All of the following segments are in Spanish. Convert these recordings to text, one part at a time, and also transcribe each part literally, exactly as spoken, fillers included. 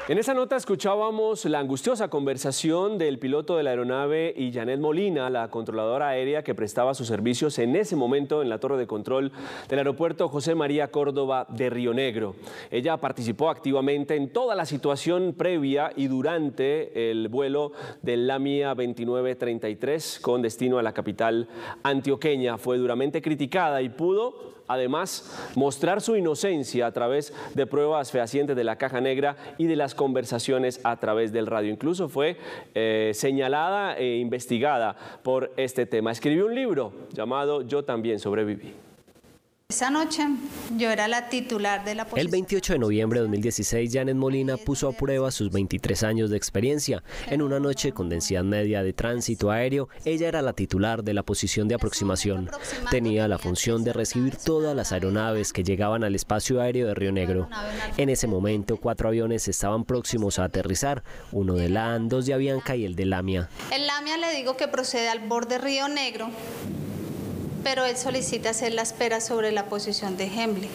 En esa nota escuchábamos la angustiosa conversación del piloto de la aeronave y Janet Molina, la controladora aérea que prestaba sus servicios en ese momento en la torre de control del aeropuerto José María Córdoba de Río Negro. Ella participó activamente en toda la situación previa y durante el vuelo del Lamia veintinueve treinta y tres con destino a la capital antioqueña. Fue duramente criticada y pudo además mostrar su inocencia a través de pruebas fehacientes de la caja negra y de las conversaciones a través del radio. Incluso fue eh, señalada e investigada por este tema. Escribió un libro llamado Yo también sobreviví. Esa noche yo era la titular de la posición. El veintiocho de noviembre de dos mil dieciséis, Janet Molina puso a prueba sus veintitrés años de experiencia. En una noche con densidad media de tránsito aéreo, ella era la titular de la posición de aproximación. Tenía la función de recibir todas las aeronaves que llegaban al espacio aéreo de Río Negro. En ese momento, cuatro aviones estaban próximos a aterrizar, uno de LAN, dos de Avianca y el de Lamia. El Lamia le digo que procede al borde Río Negro, pero él solicita hacer la espera sobre la posición de Hembley.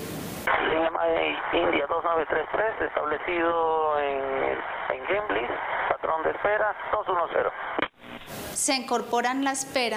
India dos nueve tres tres, establecido en, en Hembley, patrón de espera dos uno cero. Se incorpora en la espera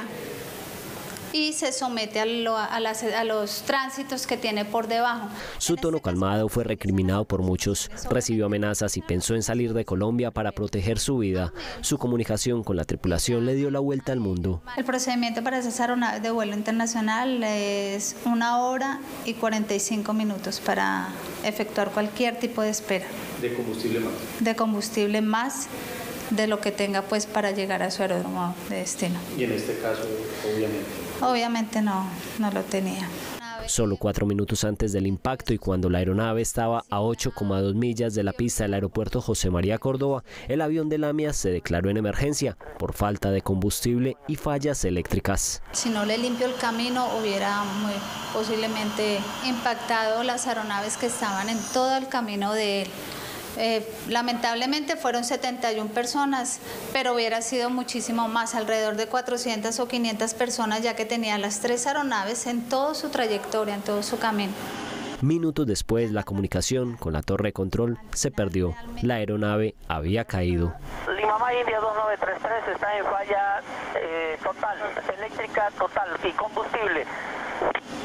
y se somete a, lo, a, las, a los tránsitos que tiene por debajo. Su tono calmado fue recriminado por muchos. Recibió amenazas y pensó en salir de Colombia para proteger su vida. Su comunicación con la tripulación le dio la vuelta al mundo. El procedimiento para esas aeronaves de vuelo internacional es una hora y cuarenta y cinco minutos para efectuar cualquier tipo de espera. ¿De combustible más? De combustible más de lo que tenga pues para llegar a su aeródromo de destino. Y en este caso, obviamente. Obviamente no, no lo tenía. Solo cuatro minutos antes del impacto y cuando la aeronave estaba a ocho coma dos millas de la pista del aeropuerto José María Córdoba, el avión de Lamia se declaró en emergencia por falta de combustible y fallas eléctricas. Si no le limpio el camino, hubiera muy posiblemente impactado las aeronaves que estaban en todo el camino de él. Eh, lamentablemente fueron setenta y una personas, pero hubiera sido muchísimo más, alrededor de cuatrocientas o quinientas personas, ya que tenía las tres aeronaves en toda su trayectoria, en todo su camino. Minutos después, la comunicación con la torre de control se perdió. La aeronave había caído. Lima India dos nueve tres tres está en falla eh, total, eléctrica total y combustible.